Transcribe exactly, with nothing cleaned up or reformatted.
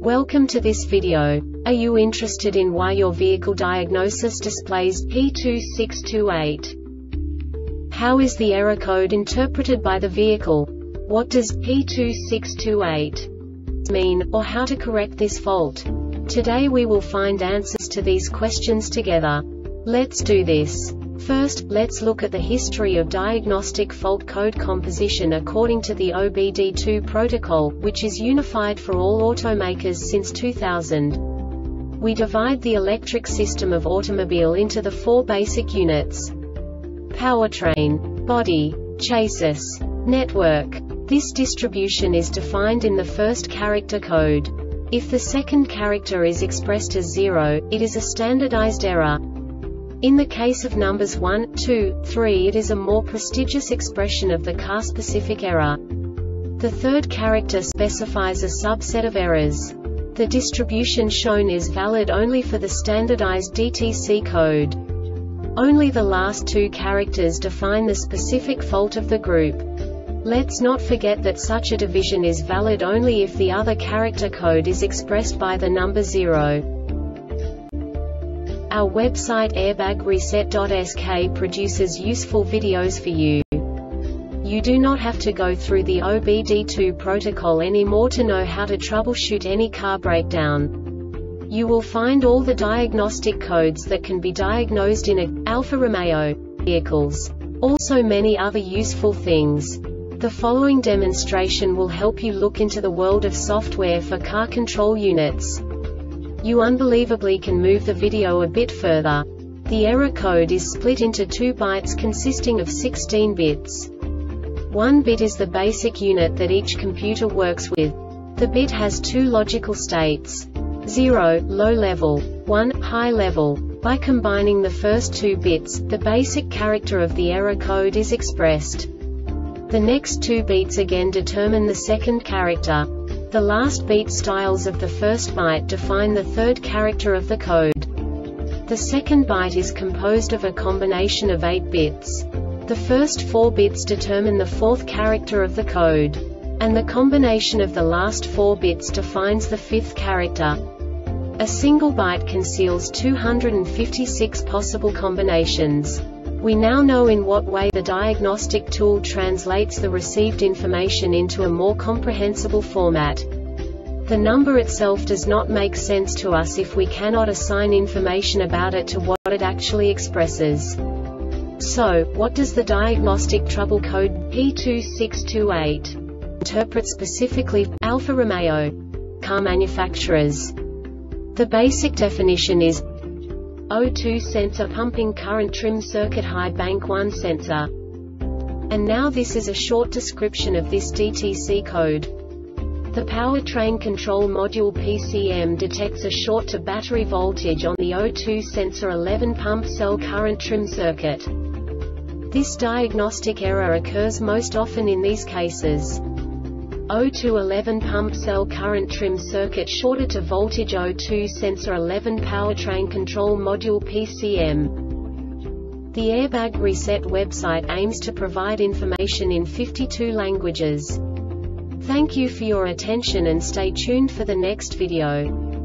Welcome to this video. Are you interested in why your vehicle diagnosis displays P two six two eight? How is the error code interpreted by the vehicle? What does P two six two eight mean, or how to correct this fault? Today we will find answers to these questions together. Let's do this. First, let's look at the history of diagnostic fault code composition according to the O B D two protocol, which is unified for all automakers since two thousand. We divide the electric system of automobile into the four basic units: powertrain, body, chassis, network. This distribution is defined in the first character code. If the second character is expressed as zero, it is a standardized error. In the case of numbers one, two, three, it is a more prestigious expression of the car-specific error. The third character specifies a subset of errors. The distribution shown is valid only for the standardized D T C code. Only the last two characters define the specific fault of the group. Let's not forget that such a division is valid only if the other character code is expressed by the number zero. Our website airbag reset dot S K produces useful videos for you. You do not have to go through the O B D two protocol anymore to know how to troubleshoot any car breakdown. You will find all the diagnostic codes that can be diagnosed in a Alfa Romeo vehicles. Also many other useful things. The following demonstration will help you look into the world of software for car control units. You unbelievably can move the video a bit further. The error code is split into two bytes consisting of sixteen bits. One bit is the basic unit that each computer works with. The bit has two logical states: zero, low level, one, high level. By combining the first two bits, the basic character of the error code is expressed. The next two beats again determine the second character. The last beat styles of the first byte define the third character of the code. The second byte is composed of a combination of eight bits. The first four bits determine the fourth character of the code. And the combination of the last four bits defines the fifth character. A single byte conceals two hundred fifty-six possible combinations. We now know in what way the diagnostic tool translates the received information into a more comprehensible format. The number itself does not make sense to us if we cannot assign information about it to what it actually expresses. So, what does the diagnostic trouble code P two six two eight interpret specifically for Alfa Romeo car manufacturers? The basic definition is O two sensor pumping current trim circuit high bank one sensor. And now this is a short description of this D T C code. The powertrain control module P C M detects a short to battery voltage on the O two sensor eleven pump cell current trim circuit. This diagnostic error occurs most often in these cases: O two eleven pump cell current trim circuit shorted to voltage O two sensor eleven powertrain control module P C M. The Airbag Reset website aims to provide information in fifty-two languages. Thank you for your attention and stay tuned for the next video.